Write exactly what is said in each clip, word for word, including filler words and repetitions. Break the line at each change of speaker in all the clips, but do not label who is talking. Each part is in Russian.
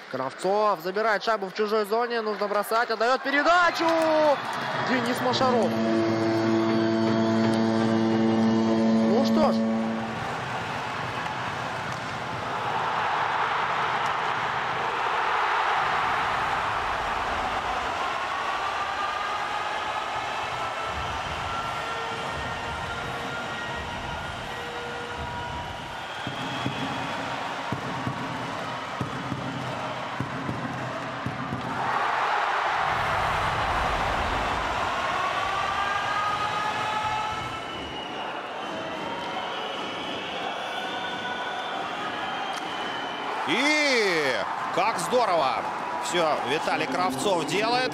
Кравцов забирает шайбу в чужой зоне. Нужно бросать. Отдает передачу. Денис Машаров. Ну что ж.
И как здорово все Виталий Кравцов делает.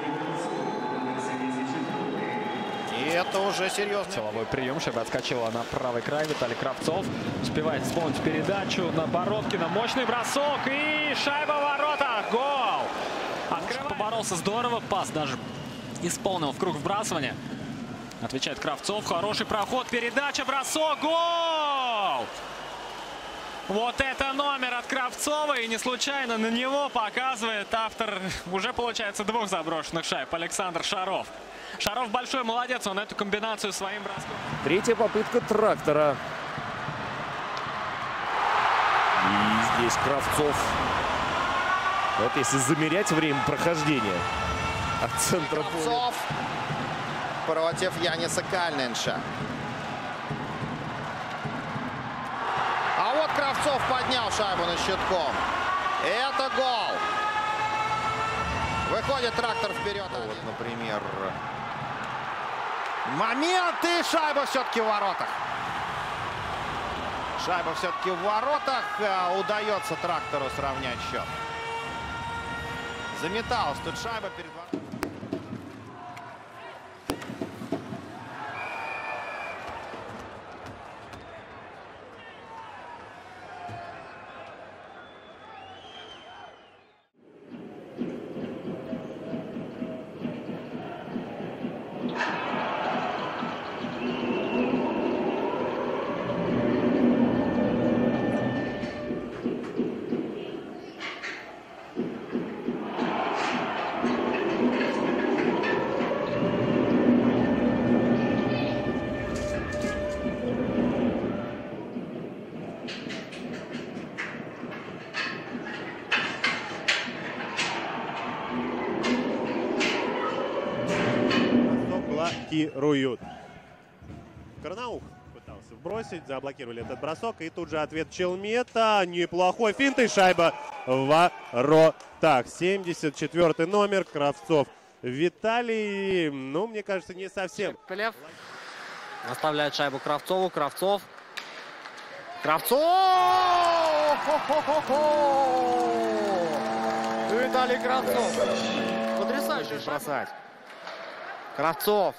И это уже серьезно.
Силовой прием. Шайба отскочила на правый край. Виталий Кравцов успевает исполнить передачу на Бородкина. Мощный бросок. И шайба в ворота. Гол! Открывает. Поборолся здорово. Пас даже исполнил в круг вбрасывания. Отвечает Кравцов. Хороший проход. Передача. Бросок. Гол! Вот это номер от Кравцова, и не случайно на него показывает автор уже, получается, двух заброшенных шайб, Александр Шаров. Шаров большой молодец, он эту комбинацию своим броском.
Третья попытка Трактора. И здесь Кравцов. Вот если замерять время прохождения от центра поля.
Кравцов против Яниса Кальнинша. А вот Кравцов поднял шайбу на щитком. Это гол. Выходит Трактор вперед. Вот, например, момент, и шайба все-таки в воротах. Шайба все-таки в воротах. Удается Трактору сравнять счет. Заметалась тут шайба перед воротами.
Блокируют. Карнаух пытался бросить, заблокировали этот бросок. И тут же ответ Челмета. Неплохой финт, и шайба в воротах. семьдесят четвёртый номер. Кравцов Виталий. Ну, мне кажется, не совсем.
Пелев оставляет шайбу Кравцову. Кравцов. Кравцов! Хо-хо-хо-хо! Виталий Кравцов. Потрясающе бросать. Кравцов.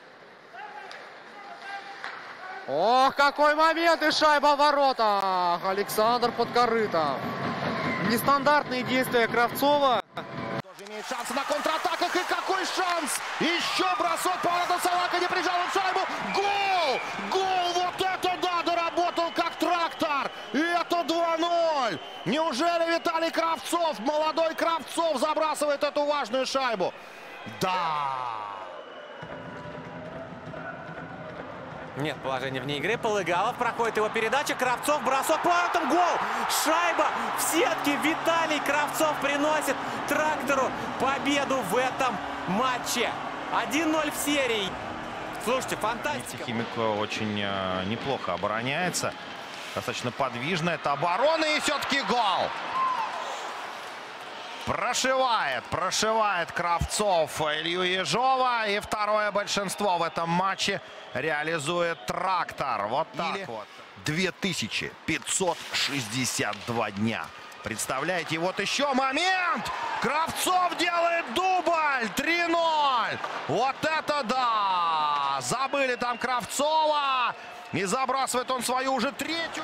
Ох, какой момент, и шайба в воротах. Александр Подкорытов. Нестандартные действия Кравцова.
Тоже имеет шанс на контратаках, и какой шанс! Еще бросок по воротам, Салака не прижал шайбу. Гол! Гол! Вот это да, доработал как Трактор. И это два ноль. Неужели Виталий Кравцов, молодой Кравцов, забрасывает эту важную шайбу? Да!
Нет положения вне игры. Полыгалов, проходит его передача. Кравцов, бросок по воротам, гол! Шайба в сетке. Виталий Кравцов приносит Трактору победу в этом матче. один ноль в серии. Слушайте, фантастика.
Химик очень э, неплохо обороняется. Достаточно подвижно. Это оборона, и все-таки гол. Прошивает, прошивает Кравцов Илью Ежова. И второе большинство в этом матче реализует Трактор. Вот так Или вот. две тысячи пятьсот шестьдесят два дня. Представляете, вот еще момент. Кравцов делает дубль. три ноль. Вот это да. Забыли там Кравцова. И забрасывает он свою уже третью.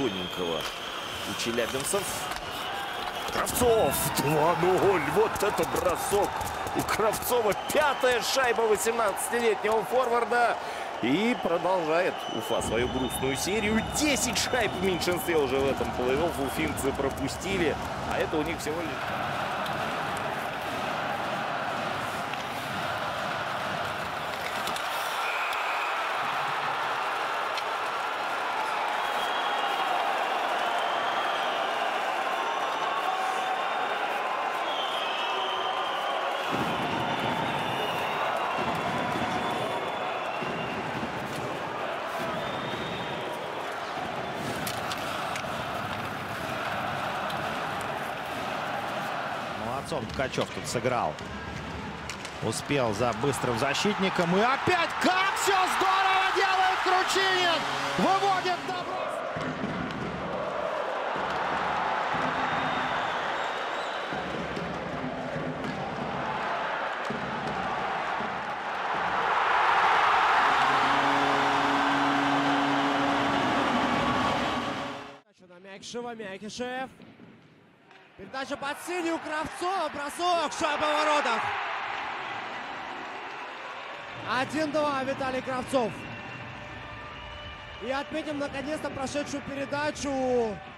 тоненького у челябинцев. Кравцов два ноль. Вот это бросок у Кравцова. Пятая шайба восемнадцатилетнего форварда. И продолжает Уфа свою грустную серию. десять шайб в меньшинстве уже в этом плей-офф. Уфимцы пропустили. А это у них всего лишь...
Молодцов Ткачев тут сыграл. Успел за быстрым защитником. И опять как все здорово делает Кручинин! Выводит добро.
Мякишева, Мякишев. Передача под синюю Кравцова. Бросок. Шайба в воротах. один-два Виталий Кравцов. И отметим наконец-то прошедшую передачу